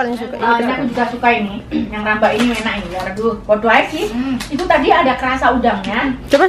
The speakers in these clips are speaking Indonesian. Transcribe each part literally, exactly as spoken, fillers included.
paling suka ini. Uh, ini aku juga suka ini. Yang rambak ini enak ini. Aduh, bodoh aja sih. Hmm. Itu tadi ada kerasa udangnya. Coba.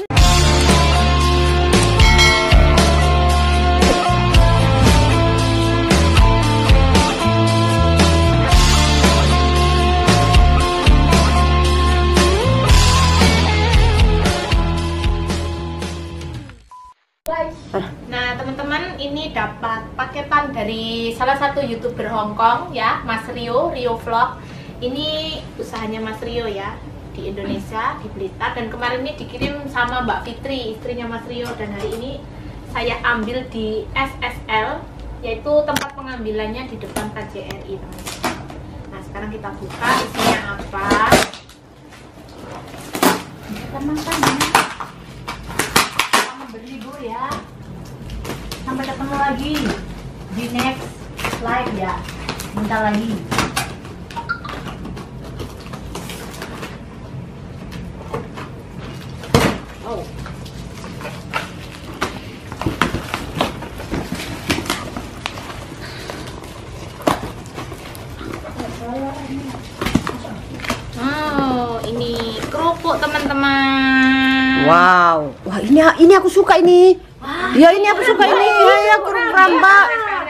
Nah teman-teman, ini dapat paketan dari salah satu youtuber Hongkong ya, Mas Rio, Rio Vlog. Ini usahanya Mas Rio ya, di Indonesia, di Blitar. Dan kemarin ini dikirim sama Mbak Fitri, istrinya Mas Rio. Dan hari ini saya ambil di S S L, yaitu tempat pengambilannya di depan K J R I teman-teman. Nah sekarang kita buka isinya apa. Kita makan ya. Ya, sampai ketemu lagi di next live ya, bentar lagi. Oh. Oh, ini kerupuk teman-teman. Wow, wah ini ini aku suka ini. Wah, ya ini aku suka ini. Ya aku rambak.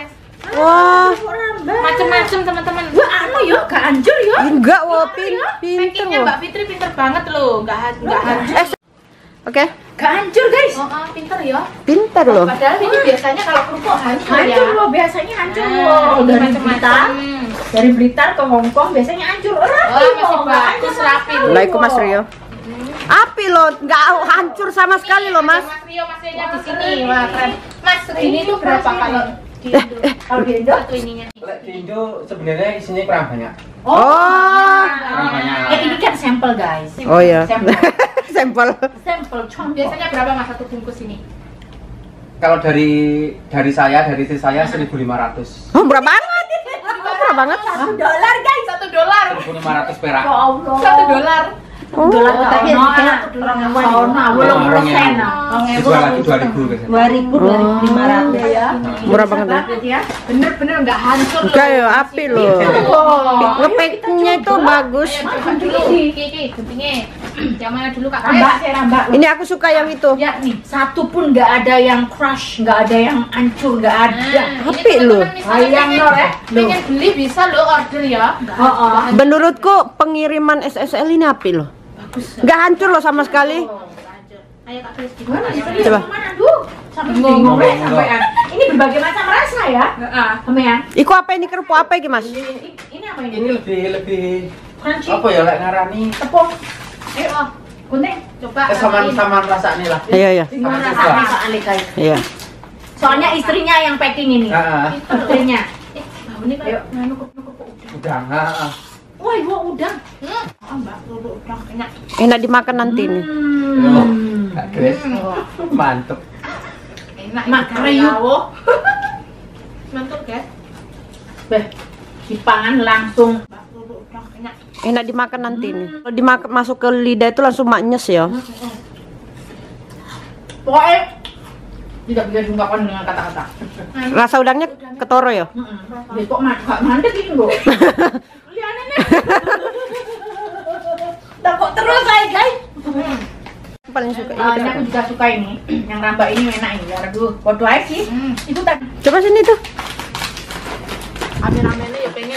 Wah, macem-macem teman-teman. Wah, anu yo, gak hancur yo. Enggak, wah pin, pinter Packingnya Mbak Fitri pinter banget loh, gak nggak hancur. Eh, oke. Gak hancur guys. Oh, oh, pinter ya. Pinter loh. Padahal ini biasanya kalau kerupuk hancur, ya. Hancur loh, biasanya hancur Ah, loh. ini Dari macam-macam. Blitar, dari Blitar ke Hongkong biasanya hancur. Oh, masih bagus rapi loh. Lah, iku Mas Rio. Api loh, nggak hancur sama sekali loh Mas. Mas Rio masnya di sini. Wah, keren. Mas, ini tuh berapa kalau di Indo? Kalau di Indo satu ininya. Di Indo sebenarnya isinya kurang banyak. Oh. Kurang banyak. Ya ini kan sampel guys. Oh ya. Sampel. Sampel. Sampel contoh. Biasanya berapa Mas satu bungkus ini? Kalau dari dari saya, dari istri saya seribu lima ratus. Oh, murah banget. Murah banget. Satu dolar guys, satu dolar. seribu lima ratus perak. Ya Allah. Satu dolar. Oh, Dolar tapi orang orang orang belum Orang persen. yang dijual lagi dua ribu biasanya. Dua ribu, dua ribu lima ratus ya. murah banget ya. Bener-bener nggak hancur loh. Enggak ya, api loh. Oh. Ngepackingnya itu bagus. Ayo, makan dulu. Kiki, guntingnya. Yang mana dulu Kak? Rambak, saya rambak. Ini aku suka yang itu. Ya nih, satu pun nggak ada yang crush, nggak ada yang hancur, nggak ada. Nah, Api ini loh. teman-teman misalnya Ayam pengen- loh, eh. pengen beli bisa lo order ya. Nggak Oh, oh. hancur. Menurutku pengiriman S S L ini api loh. Bagus. Nggak hancur loh sama sekali. Oh, nggak hancur. Ayo Kak Kris, Gimana gimana? sih? Coba. Mana aduh? Sampai Bingung, bingung deh bingung. sampean. Ini berbagai macam rasa ya. Heeh. Sampean. Iku apa ini kerupuk apa ini Mas? Ini, ini apa ini? Ini lebih lebih Crunchy. apa ya lek ngarani Tepung. Ayo, oh, Gunting. coba. kesamaan rasain. samaan rasa nih lah. Iya iya. Gimana Sama rasanya juga. soalnya guys? Iya. Soalnya istrinya yang packing ini. Heeh. Istrinya. Eh, bau nih kayak nganu kerupuk-kerupuk udang. Udah, heeh. Wah, ibu udang. Hmm. Oh, Mbak, kerupuk udang enak. Enak dimakan nanti nih. Oh, Kak Grace. Mantep. Enak Mak ini kriuk. gawo. Mantap, guys. Beh, dipangan langsung. Mbak, kerupuk udang enak. Enak dimakan nanti nih. Kalau dimakan masuk ke lidah itu langsung maknyes ya. Pokoknya tidak bisa diungkapkan dengan kata-kata. Rasa udangnya ketoro ya. Ya, kok ma gak mantep ini kok. Liane nih. Tak kok terus saya guys. Paling suka Ah, ini ini. aku juga suka ini. Yang rambak ini enak ini. Aduh, bodoh aja sih. Hmm. Itu tadi. Coba sini tuh. Rame-ramenya ya pengen.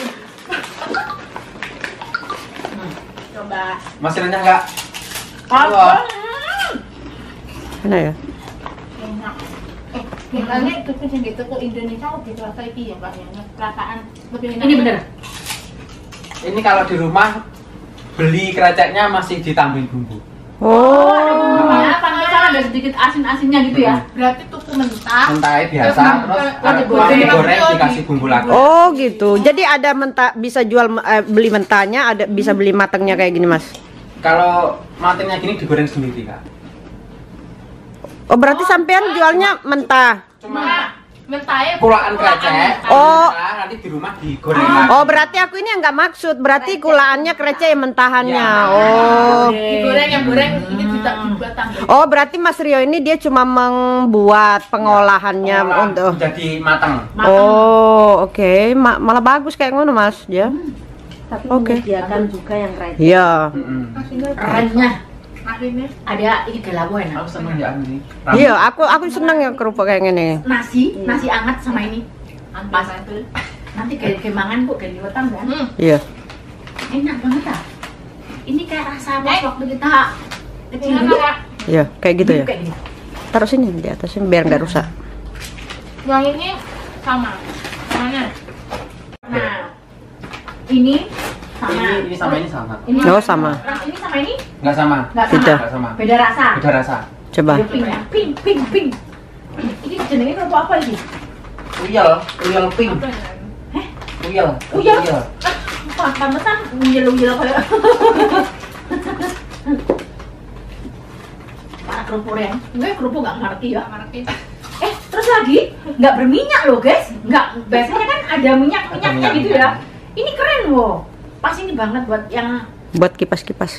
Coba. Masih renyah enggak? Apa? Enak ya. Enak. Eh, biasanya itu pun yang gitu kok Indonesia lebih terasa iki ya Pak ya. Perasaan lebih enak. Ini bener. Ini kalau di rumah beli kreceknya masih ditambahin bumbu. Oh. Ya, pantesan ada sedikit asin-asinnya gitu ya. Berarti tuku mentah. Mentahnya biasa, Terus, terus eh, kalau digoreng. digoreng dikasih bumbu lagi. Oh gitu. Jadi ada mentah bisa jual eh, beli mentahnya, ada bisa beli matangnya kayak gini Mas. Kalau matangnya gini digoreng sendiri Kak. Oh berarti sampean jualnya mentah. Cuma Mentahnya kulaan krecek. Oh. Nah, nanti di rumah digoreng lagi. Oh, berarti aku ini yang nggak maksud. Berarti kulaannya krecek yang mentahannya. Ya. Oh. digoreng yang goreng ini tidak dibuat tambah. Oh, berarti Mas Rio ini dia cuma membuat pengolahannya Olah untuk. jadi matang. Oh, oke. Ma- malah bagus kayak ngono, Mas. Ya. Tapi Oke. menyediakan juga yang keren. Iya. Mm-mm. Kerennya Akhirnya ada ini gelabu enak. Aku seneng ya ini. Iya, aku aku seneng ya kerupuk kayak gini. Nasi, nasi anget sama ini. Pas mantul. nanti kayak kemangan kok kayak liwetan kan. Hmm. Iya. Enak banget ah. Ini kayak rasa pas Eh. waktu kita kecil Gimana, dulu. Kak? Iya, kayak gitu ya. Kayak gini. Taruh sini di atasnya biar nggak rusak. Yang ini sama. Mana? Nah, ini sama. Ini, ini sama ini sama. Ini Oh, sama. Ras ini sama ini Nggak sama. nggak sama. Beda. Nggak sama. Beda rasa. Beda rasa. Coba. Beda pink, ya. pink, pink, pink. Ini jenenge kerupuk apa ini? Uyel, uyel pink. Apa ya? Uyel. Uyel? Wah, pantesan uyel-uyel kayak. Para kerupuk yang, gue kerupuk nggak ngerti ya. Nggak ngerti. Eh, terus lagi nggak berminyak loh guys. Nggak, biasanya kan ada minyak-minyaknya Ada minyak, gitu ya. Ini keren loh. Pas ini banget buat yang Buat kipas-kipas.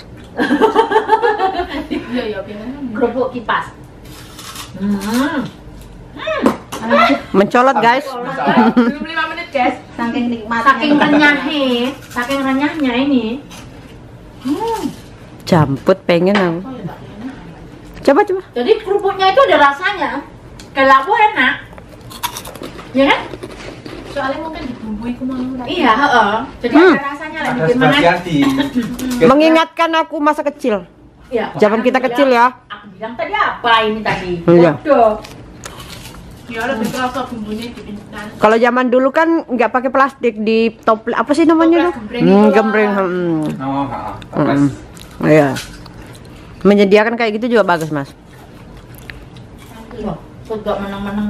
Iya, iya, biasanya. kerupuk kipas. Hmm. Mencolot, guys. Belum lima menit, guys. Saking nikmatnya. Saking renyahnya, saking renyahnya ini. Hmm. Jamput pengen aku. Oh, ya, tak ini. Coba coba. Jadi kerupuknya itu ada rasanya. Kelabu enak. Ya kan? Soalnya mungkin dibumbui kemana Iya, heeh. Jadi Hmm. ada rasanya lah Ada gimana? sebagian di. Mengingatkan aku masa kecil. Iya. Zaman kita Aku kecil bilang- ya. Aku bilang tadi apa ini tadi? Iya. Bodoh. Ya, lebih kerasa bumbunya di instan. Kalau zaman dulu kan nggak pakai plastik di top apa sih namanya Toples tuh? gembreng Hmm, itu gembreng. lah. Hmm. Oh, heeh. Hmm. Iya. Menyediakan kayak gitu juga bagus, Mas. Loh, sudah menang-menang.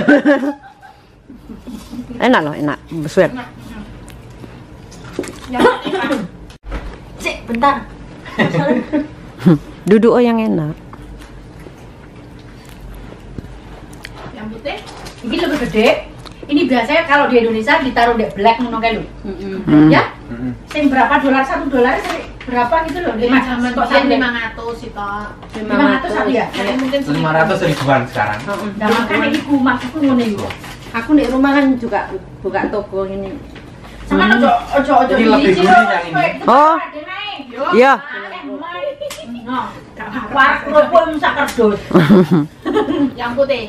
Enak loh, enak. Besar. Nah, hmm. Yang ini, Cek, bentar. Duduk oh yang enak. yang putih. Ini lebih gede. Ini biasanya kalau di Indonesia ditaruh di black ngono kae lho. Hmm. Ya? Mm-mm. Sing berapa dolar satu dolar sampai berapa gitu loh? Lima Lima zaman kok dia sampai lima ratus itu. lima ratus satu ya? Jadi mungkin lima ratus ribuan sekarang. Nah, makanya iku maksudku ngono iku. Aku di rumah kan juga buka toko ini. Sama Hmm. ojo ojo ojo Ini lebih diisi gurih loh, yang ini. supaya itu Oh. ada naik. Yo. Iya. No, war kerupuk sak kerdus. yang putih.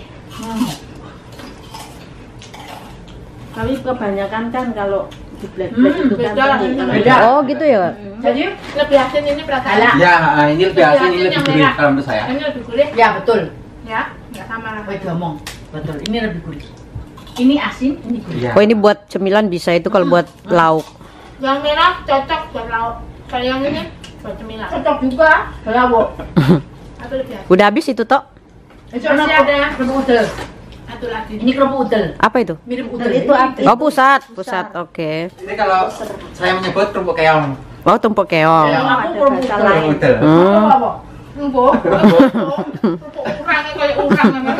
Tapi kebanyakan kan kalau di black black Hmm, itu kan beda lah, ini, beda. kalau Beda. Oh gitu ya. Jadi Lebih asin ini perasaan. Alah. Ya, heeh, ini lebih asin, ini Lebih asin lebih yang gurih merah. kalau menurut saya. Ini lebih gurih. ya betul. Ya, nggak sama lah. Kowe ngomong. Betul. Ini lebih gurih. Ini asin, ini gurih. Iya. Oh ini buat cemilan bisa itu kalau buat lauk. Yang merah cocok buat lauk. Kalau yang ini buat cemilan. Cocok juga. Gelawo. Atau lebih asin. Udah habis itu tok? Itu Masih ada ada. kerupuk udel. Satu lagi. Ini kerupuk udel. Apa itu? Mirip Udel udel. itu apa? Oh pusat, pusat. Oke. Ini kalau saya menyebut kerupuk keong. Oh tumpuk keong. Yang aku ada kerupuk bahasa udel. lain. Udel. Hmm. Apa? Empuk. Urangnya kayak urang memang.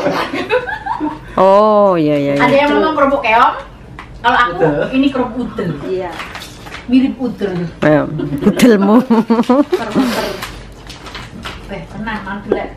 Oh iya iya. Ada iya. yang ngomong kerupuk keong. Kalau aku Udel. ini kerupuk udel. Iya. Mirip udel. Ayo, udelmu. Eh, tenang, mantul ya.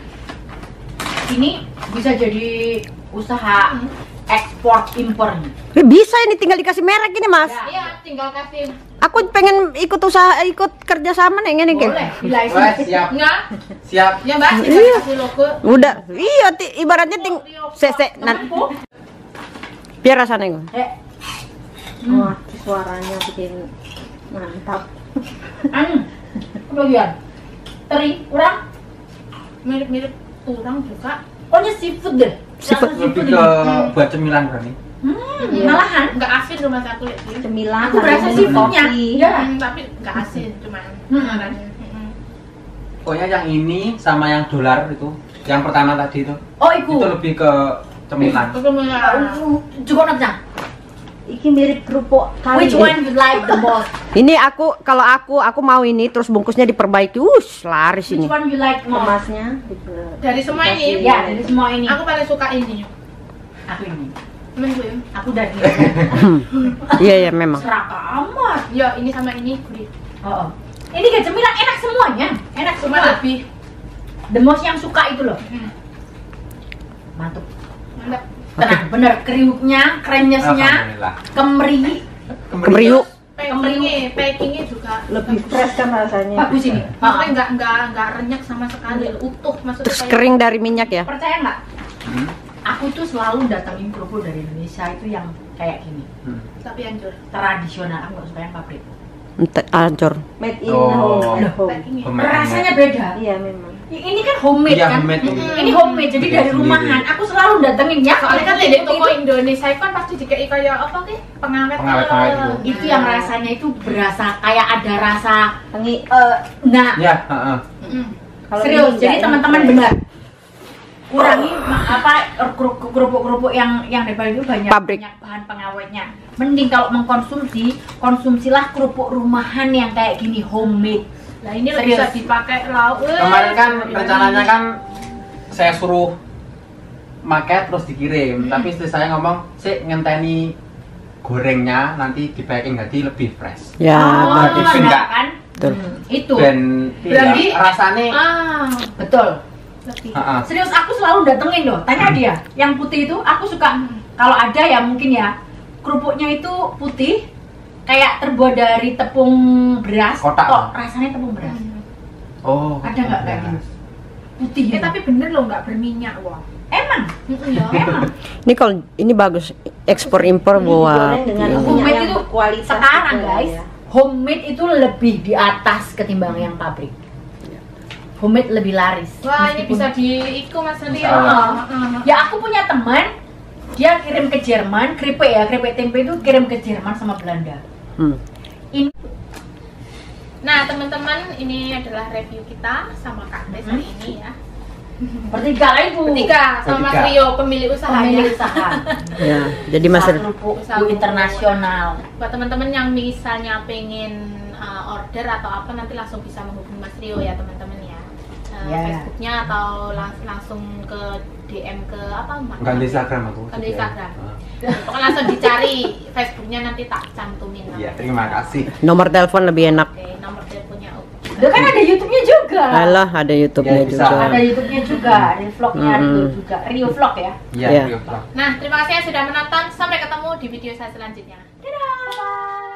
Ini bisa jadi usaha ekspor impor. Eh, bisa ini tinggal dikasih merek ini mas. Iya, tinggal kasih. Aku pengen ikut usaha, ikut kerja sama nih ini Boleh, kayak. bila Wah, siap. Enggak. Siap. Ya, Mbak, tinggal Iya. kasih logo. Udah, iya ti, ibaratnya ting, sese, nanti biar rasanya gue. Eh, Wah, suaranya bikin mantap. anu, kemudian teri, kurang, Mirip-mirip urang juga. pokoknya seafood deh. Seafood. Langsung Lebih ini. ke buat cemilan kan ini. Hmm, Iya. malahan. Enggak asin rumah satu lihat sih. Cemilan. Aku berasa sama seafoodnya. kopi. Ya. Hmm, tapi enggak asin cuman. Hmm. Hmm. Pokoknya yang ini sama yang dolar itu, yang pertama tadi itu, Oh, iku. itu lebih ke cemilan. Itu merah. Cukup nggak? Iki mirip kerupuk kari. Which one you like the most? Ini aku, kalau aku, aku mau ini terus bungkusnya diperbaiki, us laris Which ini. one you like most? Kemasnya. gitu. Dari semua ini. Ya, dari semua ini. Aku paling suka ini. Aku ini. Temen gue. Aku udah di. Iya ya memang. Seraka amat. Ya ini sama ini gurih. Oh, oh. Ini gak cemilan, enak semuanya. Enak Cuma semua. lebih The most yang suka itu loh. Hmm. Mantap. mantap. Tenang, bener kriuknya, krenyesnya, Alhamdulillah. kemri, Kemeriuk. Packingnya, packingnya juga Lebih fresh kan rasanya. bagus ini. Maksudnya nggak nggak nggak renyek sama sekali, utuh maksudnya. Terus kayak- kering dari minyak ya. Percaya nggak? Hmm. Aku tuh selalu datangin kerupuk dari Indonesia itu yang kayak gini, Hmm. Tapi hancur. tradisional. Aku nggak suka yang pabrik. Ente ancur. Made in Oh. home. home. Packingnya. Homemade. Rasanya beda. Iya memang. I- Ini kan homemade Iya, kan? homemade. Mm-mm. Ini homemade, jadi Bikin dari sendiri. rumahan. Aku selalu datengin ya. Soalnya kan itu- di itu- toko Indonesia itu kan pasti dikei kayak apa sih? Pengawet. Pengawet-pengawet eh, itu. itu yang rasanya itu berasa kayak ada rasa. Tangi. eh, nah, Ya, heeh. Mm-mm. Kalau serius. ini Jadi enggak, teman-teman ini benar. Kurangi ma- apa kerupuk- kerupuk-kerupuk yang yang dari itu banyak Pabrik. banyak bahan pengawetnya. Mending kalau mengkonsumsi, konsumsilah kerupuk rumahan yang kayak gini homemade. Nah ini Serius. bisa dipakai lauk. eh, Kemarin kan hari-hari. rencananya kan saya suruh maket terus dikirim, tapi istri saya ngomong, "Sik ngenteni gorengnya nanti di packing jadi lebih fresh." Ya. Oh, berarti ada beda. kan? Betul. Hmm, itu Dan Berarti- ya, rasanya Ah, betul. lebih. heeh. Serius aku selalu datengin loh. Tanya dia, yang putih itu aku suka. Kalau ada ya mungkin ya kerupuknya itu putih, kayak terbuat dari tepung beras. Kotak. Kok rasanya tepung beras? Oh. Ada nggak kayak beras. gitu? Putih. Eh gitu. tapi bener loh nggak berminyak wah. Emang, Mm-mm, ya. emang. Ini kalau ini bagus ekspor impor Ini buat. digoreng dengan ini. minyak Homemade yang itu berkualitas sekarang gitu guys, ya. homemade itu lebih di atas ketimbang yang pabrik. Homemade lebih laris. Wah ini Meskipun- bisa diiku Mas Rio. Bisa. Heeh. Ya aku punya teman, dia kirim ke Jerman, keripik ya, keripik tempe itu kirim ke Jerman sama Belanda. Hmm. Ini Nah teman-teman ini adalah review kita sama Kak Tes hari ini ya. bertiga ibu. Bertiga sama Mas Bertiga. Rio pemilik usahanya. Pemilik usaha. Ya. Jadi Mas Usaha kerupuk Usaha internasional. Buat teman-teman yang misalnya pengen uh, order atau apa nanti langsung bisa menghubungi Mas Rio ya teman-teman ya. Uh, Ya. Facebooknya atau lang- langsung ke D M ke apa? Mak? Bukan di Instagram aku. Bukan di Instagram. Heeh. Pokoknya langsung dicari Facebooknya nanti tak cantumin. Iya, namanya. terima kasih. nomor telepon lebih enak. Oke, nomor teleponnya oke. Udah kan ada YouTube-nya juga. Alah, ada YouTube-nya Ya, bisa. juga. Ada YouTube-nya juga, ada vlognya Mm-mm. Rio juga. Rio vlog ya. Iya, Iya. Rio Vlog. Nah, terima kasih yang sudah menonton. Sampai ketemu di video saya selanjutnya. Dadah. Bye-bye.